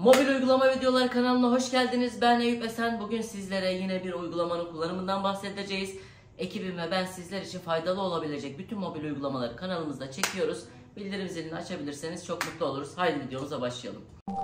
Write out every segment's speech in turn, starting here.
Mobil uygulama videoları kanalına hoş geldiniz. Ben Eyüp Esen. Bugün sizlere yine bir uygulamanın kullanımından bahsedeceğiz. Ekibim ve ben sizler için faydalı olabilecek bütün mobil uygulamaları kanalımızda çekiyoruz. Bildirim zilini açabilirseniz çok mutlu oluruz. Haydi videomuza başlayalım.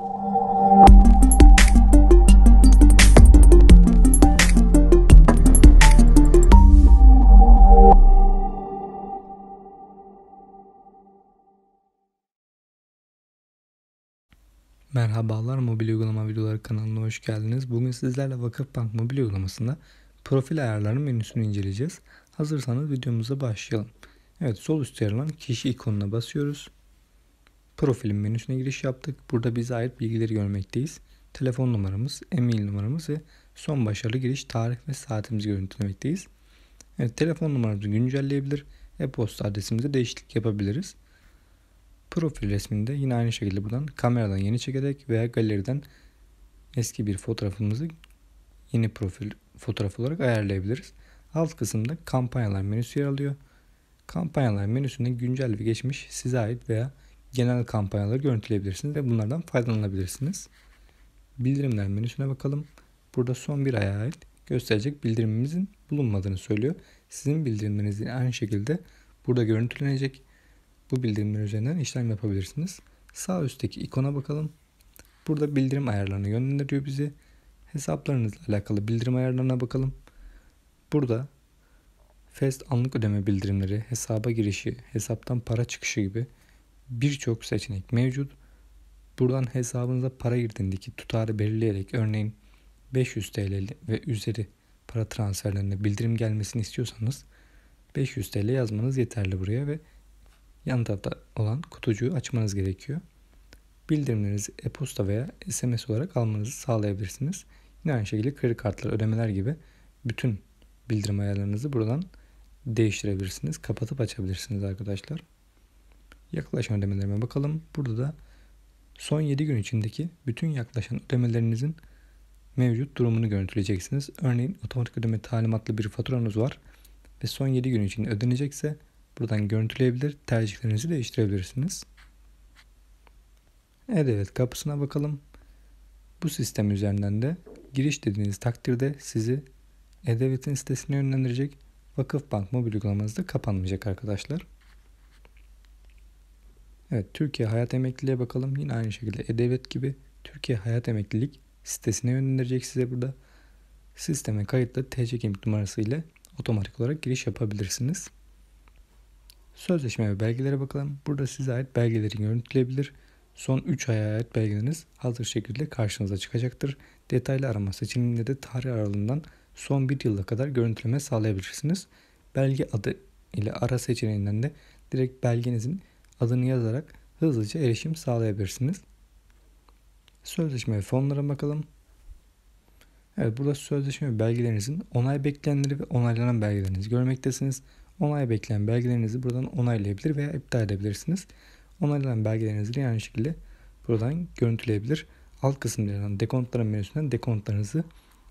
Merhabalar, mobil uygulama videoları kanalına hoş geldiniz. Bugün sizlerle Vakıfbank mobil uygulamasında profil ayarlarının menüsünü inceleyeceğiz. Hazırsanız videomuza başlayalım. Evet, sol üstte yer alan kişi ikonuna basıyoruz. Profilin menüsüne giriş yaptık. Burada bize ait bilgileri görmekteyiz. Telefon numaramız, e-mail numaramız ve son başarılı giriş tarih ve saatimizi görüntülemekteyiz. Evet, telefon numaramızı güncelleyebilir, e-posta adresimize değişiklik yapabiliriz. Profil resminde yine aynı şekilde buradan kameradan yeni çekerek veya galeriden eski bir fotoğrafımızı yeni profil fotoğraf olarak ayarlayabiliriz. Alt kısımda kampanyalar menüsü yer alıyor. Kampanyalar menüsünde güncel ve geçmiş size ait veya genel kampanyaları görüntüleyebilirsiniz ve bunlardan faydalanabilirsiniz. Bildirimler menüsüne bakalım. Burada son bir aya ait gösterecek bildirimimizin bulunmadığını söylüyor. Sizin bildirimleriniz aynı şekilde burada görüntülenecek. Bu bildirimler üzerinden işlem yapabilirsiniz. Sağ üstteki ikona bakalım. Burada bildirim ayarlarını yönlendiriyor bizi. Hesaplarınızla alakalı bildirim ayarlarına bakalım. Burada Fast anlık ödeme bildirimleri, hesaba girişi, hesaptan para çıkışı gibi birçok seçenek mevcut. Buradan hesabınıza para girdiğindeki tutarı belirleyerek örneğin 500 TL ve üzeri para transferlerine bildirim gelmesini istiyorsanız 500 TL yazmanız yeterli buraya ve yan tarafta olan kutucuğu açmanız gerekiyor. Bildirimlerinizi e-posta veya SMS olarak almanızı sağlayabilirsiniz. Yine aynı şekilde kredi kartları, ödemeler gibi bütün bildirim ayarlarınızı buradan değiştirebilirsiniz. Kapatıp açabilirsiniz arkadaşlar. Yaklaşan ödemelerime bakalım. Burada da son 7 gün içindeki bütün yaklaşan ödemelerinizin mevcut durumunu görüntüleyeceksiniz. Örneğin otomatik ödeme talimatlı bir faturanız var ve son 7 gün içinde ödenecekse buradan görüntüleyebilir, tercihlerinizi değiştirebilirsiniz. Evet, kapısına bakalım. Bu sistem üzerinden de giriş dediğiniz takdirde sizi E-Devlet'in sitesine yönlendirecek. Vakıfbank mobil uygulamanız da kapanmayacak arkadaşlar. Evet, Türkiye Hayat Emekliliğe bakalım. Yine aynı şekilde E-Devlet gibi Türkiye Hayat Emeklilik sitesine yönlendirecek size burada. Sisteme kayıtlı TC kimlik numarası ile otomatik olarak giriş yapabilirsiniz. Sözleşme ve belgelere bakalım. Burada size ait belgeleri görüntüleyebilir. Son 3 aya ait belgeleriniz hazır şekilde karşınıza çıkacaktır. Detaylı arama seçeneğinde de tarih aralığından son 1 yıla kadar görüntüleme sağlayabilirsiniz. Belge adı ile ara seçeneğinden de direkt belgenizin adını yazarak hızlıca erişim sağlayabilirsiniz. Sözleşme ve fonlara bakalım. Evet, burada sözleşme ve belgelerinizin onay bekleyenleri ve onaylanan belgelerinizi görmektesiniz. Onay bekleyen belgelerinizi buradan onaylayabilir veya iptal edebilirsiniz. Onaylanan belgelerinizi de aynı şekilde buradan görüntüleyebilir. Alt kısımda yer alan dekontların menüsünden dekontlarınızı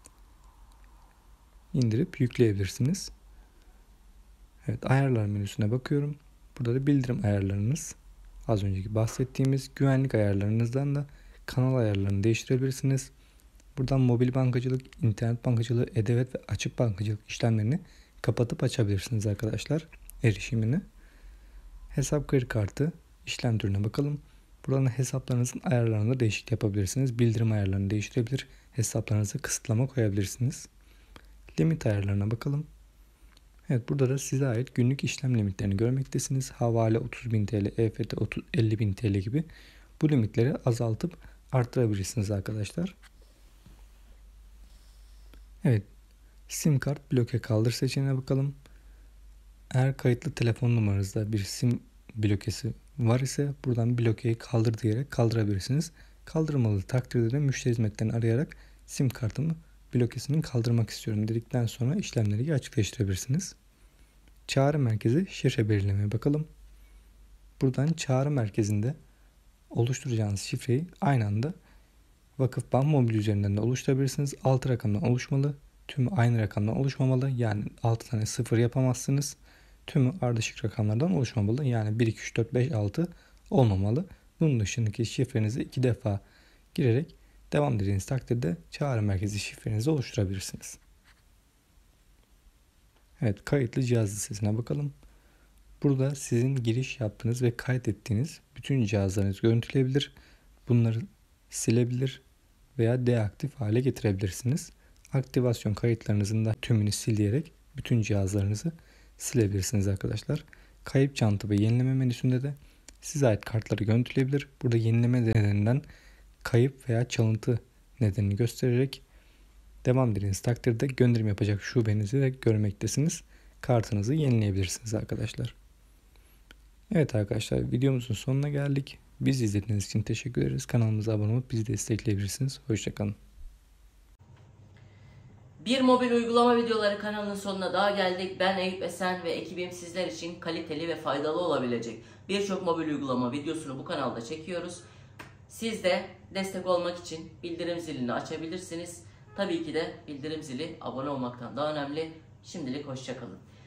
indirip yükleyebilirsiniz. Evet, ayarlar menüsüne bakıyorum. Burada da bildirim ayarlarınız. Az önceki bahsettiğimiz güvenlik ayarlarınızdan da kanal ayarlarını değiştirebilirsiniz. Buradan mobil bankacılık, internet bankacılığı, e-devlet ve açık bankacılık işlemlerini kapatıp açabilirsiniz arkadaşlar erişimini. Hesap kredi kartı işlem türüne bakalım. Buradan hesaplarınızın ayarlarında değişiklik yapabilirsiniz. Bildirim ayarlarını değiştirebilir. Hesaplarınıza kısıtlama koyabilirsiniz. Limit ayarlarına bakalım. Evet, burada da size ait günlük işlem limitlerini görmektesiniz. Havale 30.000 TL, EFT 50.000 TL gibi bu limitleri azaltıp arttırabilirsiniz arkadaşlar. Evet, sim kart bloke kaldır seçeneğine bakalım. Eğer kayıtlı telefon numaranızda bir sim blokesi var ise buradan blokeyi kaldır diyerek kaldırabilirsiniz. Kaldırmalı takdirde de müşteri hizmetlerini arayarak sim kartımı blokesini kaldırmak istiyorum dedikten sonra işlemleri gerçekleştirebilirsiniz. Çağrı merkezi şifre belirlemeye bakalım. Buradan çağrı merkezinde oluşturacağınız şifreyi aynı anda Vakıfbank mobil üzerinden de oluşturabilirsiniz. 6 rakamdan oluşmalı. Tümü aynı rakamdan oluşmamalı. Yani 6 tane sıfır yapamazsınız. Tümü ardışık rakamlardan oluşmamalı. Yani 1, 2, 3, 4, 5, 6 olmamalı. Bunun dışındaki şifrenizi 2 defa girerek Devam dediğiniz takdirde çağrı merkezi şifrenizi oluşturabilirsiniz. Evet, kayıtlı cihaz listesine bakalım. Burada sizin giriş yaptığınız ve kaydettiğiniz bütün cihazlarınızı görüntüleyebilir. Bunları silebilir veya deaktif hale getirebilirsiniz. Aktivasyon kayıtlarınızın da tümünü sileyerek bütün cihazlarınızı silebilirsiniz arkadaşlar. Kayıp çanta ve yenileme menüsünde de size ait kartları görüntüleyebilir. Burada yenileme nedeninden kayıp veya çalıntı nedenini göstererek devam dediğiniz takdirde gönderim yapacak şubenizi de görmektesiniz. Kartınızı yenileyebilirsiniz arkadaşlar. Evet arkadaşlar, videomuzun sonuna geldik. Bizi izlediğiniz için teşekkür ederiz. Kanalımıza abone olup bizi destekleyebilirsiniz. Hoşçakalın. Bir mobil uygulama videoları kanalının sonuna daha geldik. Ben Eyüp Esen ve ekibim sizler için kaliteli ve faydalı olabilecek birçok mobil uygulama videosunu bu kanalda çekiyoruz. Siz de destek olmak için bildirim zilini açabilirsiniz. Tabii ki de bildirim zili abone olmaktan daha önemli. Şimdilik hoşçakalın.